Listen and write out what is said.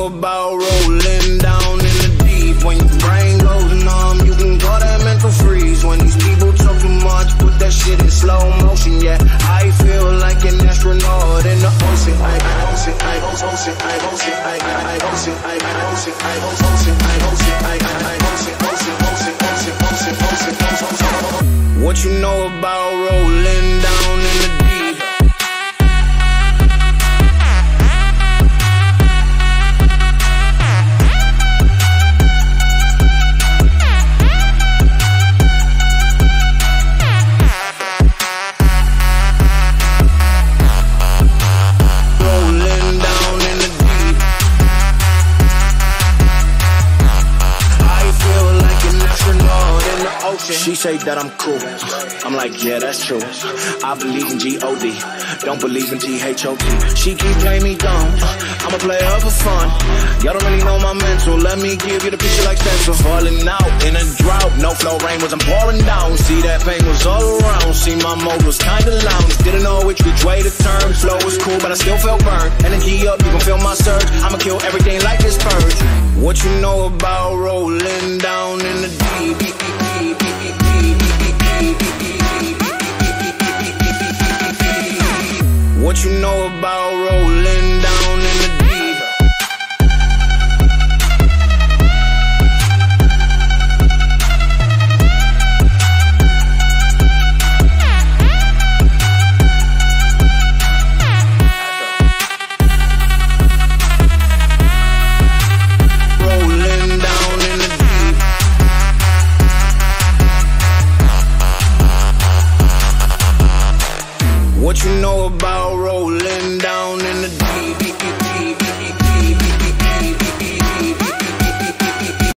know about rolling down in the deep? When your brain goes numb, you can call that mental freeze. When these people talk too much, put that shit in slow motion. Yeah, I feel like an astronaut in the ocean. What you know about rolling down in the deep? She say that I'm cool. I'm like, yeah, that's true. I believe in G-O-D, don't believe in T-H-O-T. She keep playing me dumb, I'm a player for fun. Y'all don't really know my mental, let me give you the picture like Spencer. Falling out in a drought, no flow rain was I'm pouring down. See that pain was all around, see my mode was kinda lounge. Didn't know which way to turn, flow was cool but I still felt burned. Energy up, you can feel my surge, I'ma kill everything like this purge. What you know about rolling down in the deep? What you know about rolling down in the deep? Rolling down in the deep. What you know about rolling down in the deep?